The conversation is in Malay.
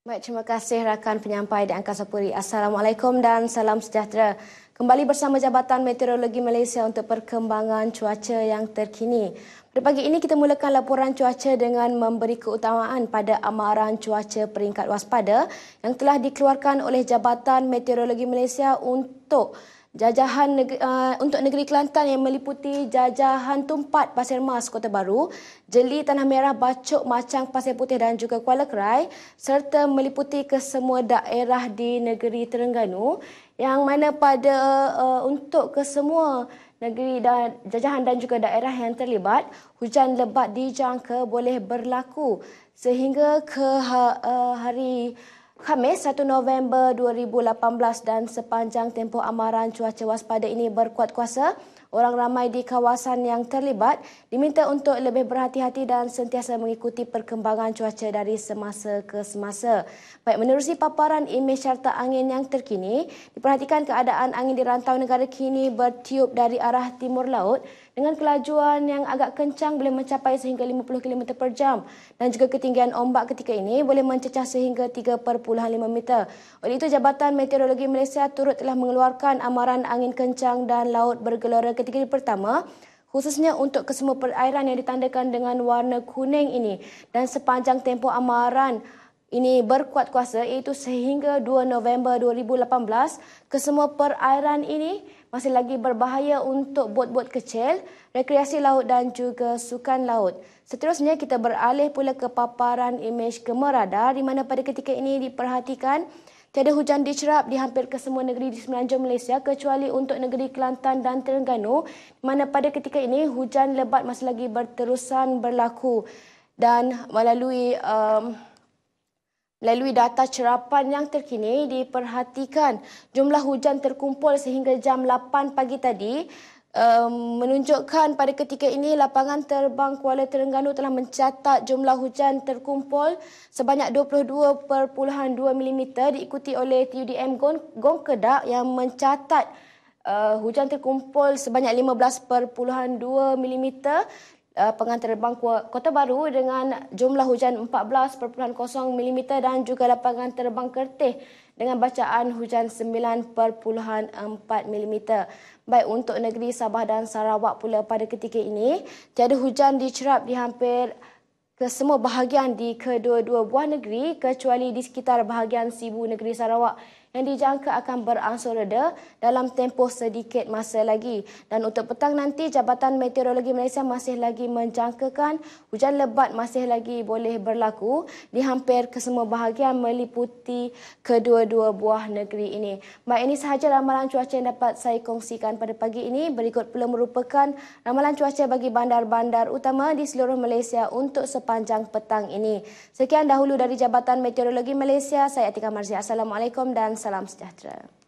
Baik, terima kasih rakan penyampai di Angkasa Puri. Assalamualaikum dan salam sejahtera. Kembali bersama Jabatan Meteorologi Malaysia untuk perkembangan cuaca yang terkini. Pada pagi ini kita mulakan laporan cuaca dengan memberi keutamaan pada amaran cuaca peringkat waspada yang telah dikeluarkan oleh Jabatan Meteorologi Malaysia untuk untuk negeri Kelantan yang meliputi Jajahan Tumpat, Pasir Mas, Kota Baru, Jeli, Tanah Merah, Bacok, Macang, Pasir Putih dan juga Kuala Krai serta meliputi kesemua daerah di negeri Terengganu yang mana untuk kesemua negeri dan jajahan dan juga daerah yang terlibat, hujan lebat dijangka boleh berlaku sehingga ke hari Khamis 1 November 2018 dan sepanjang tempoh amaran cuaca waspada ini berkuat kuasa, orang ramai di kawasan yang terlibat diminta untuk lebih berhati-hati dan sentiasa mengikuti perkembangan cuaca dari semasa ke semasa. Baik, menerusi paparan imej carta angin yang terkini, diperhatikan keadaan angin di rantau negara kini bertiup dari arah timur laut dengan kelajuan yang agak kencang boleh mencapai sehingga 50 km per jam dan juga ketinggian ombak ketika ini boleh mencecah sehingga 3.5 meter. Oleh itu, Jabatan Meteorologi Malaysia turut telah mengeluarkan amaran angin kencang dan laut bergelora kategori pertama khususnya untuk kesemua perairan yang ditandakan dengan warna kuning ini dan sepanjang tempoh amaran ini berkuat kuasa iaitu sehingga 2 November 2018 kesemua perairan ini masih lagi berbahaya untuk bot-bot kecil, rekreasi laut dan juga sukan laut. Seterusnya kita beralih pula ke paparan imej Gemar radar di mana pada ketika ini diperhatikan tiada hujan dicerap di hampir kesemua negeri di semenanjung Malaysia kecuali untuk negeri Kelantan dan Terengganu di mana pada ketika ini hujan lebat masih lagi berterusan berlaku dan melalui data cerapan yang terkini diperhatikan jumlah hujan terkumpul sehingga jam 8 pagi tadi menunjukkan pada ketika ini lapangan terbang Kuala Terengganu telah mencatat jumlah hujan terkumpul sebanyak 22.2 mm diikuti oleh TUDM Gong Kedah yang mencatat hujan terkumpul sebanyak 15.2 mm. Pengantar terbang Kota Baru dengan jumlah hujan 14.0 mm dan juga lapangan terbang Kertih dengan bacaan hujan 9.4 mm. Baik, untuk negeri Sabah dan Sarawak pula pada ketika ini tiada hujan dicerap di hampir kesemua bahagian di kedua-dua buah negeri kecuali di sekitar bahagian Sibu negeri Sarawak yang dijangka akan berangsur reda dalam tempoh sedikit masa lagi. Dan untuk petang nanti, Jabatan Meteorologi Malaysia masih lagi menjangkakan hujan lebat masih lagi boleh berlaku di hampir kesemua bahagian meliputi kedua-dua buah negeri ini. Baik, ini sahaja ramalan cuaca yang dapat saya kongsikan pada pagi ini. Berikut pula merupakan ramalan cuaca bagi bandar-bandar utama di seluruh Malaysia untuk sepanjang petang ini. Sekian dahulu dari Jabatan Meteorologi Malaysia. Saya Atika Marzia. Assalamualaikum dan salam sejahtera.